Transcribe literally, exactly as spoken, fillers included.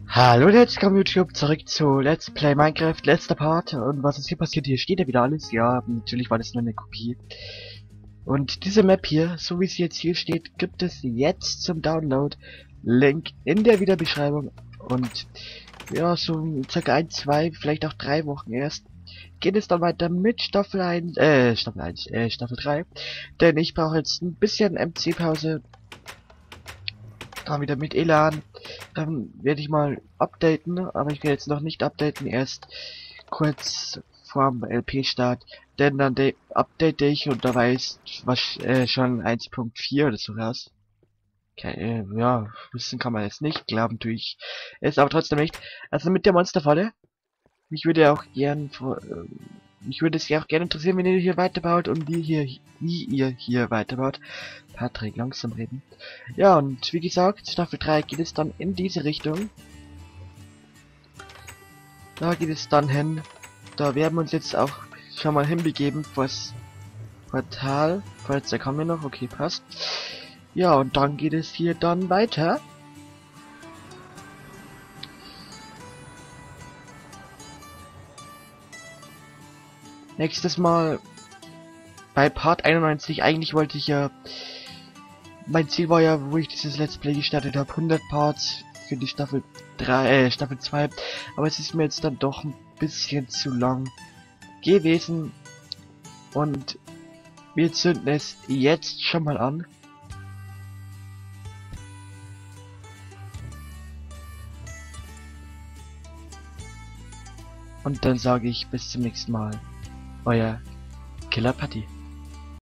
Hallo und herzlich willkommen YouTube, zurück zu Let's Play Minecraft, letzter Part. Und was ist hier passiert? Hier steht ja wieder alles. Ja, natürlich war das nur eine Kopie. Und diese Map hier, so wie sie jetzt hier steht, gibt es jetzt zum Download. Link in der Videobeschreibung. Und ja, so in circa ein, zwei, vielleicht auch drei Wochen erst geht es dann weiter mit Staffel eins, äh, Staffel eins, äh, Staffel drei. Denn ich brauche jetzt ein bisschen M C-Pause. Dann wieder mit Elan. Dann werde ich mal updaten, aber ich werde jetzt noch nicht updaten, erst kurz vorm L P-Start, denn dann update ich und da weiß was äh, schon eins Punkt vier oder so raus. Okay, äh, ja, wissen kann man jetzt nicht, glauben tue ich es aber trotzdem nicht. Also mit der Monsterfalle, mich würde auch gern vor, äh, mich würde es ja auch gerne interessieren, wenn ihr hier weiterbaut und wie hier, wie ihr hier weiterbaut. Patrick, langsam reden. Ja, und wie gesagt, Staffel drei geht es dann in diese Richtung. Da geht es dann hin. Da werden wir uns jetzt auch schon mal hinbegeben vors Portal. Falls da kommen wir noch, okay, passt. Ja, und dann geht es hier dann weiter. Nächstes Mal bei Part einundneunzig. Eigentlich wollte ich ja, mein Ziel war ja, wo ich dieses Let's Play gestartet habe, hundert Parts für die Staffel drei, äh, Staffel zwei. Aber es ist mir jetzt dann doch ein bisschen zu lang gewesen. Und wir zünden es jetzt schon mal an. Und dann sage ich bis zum nächsten Mal. Euer Killer Patty.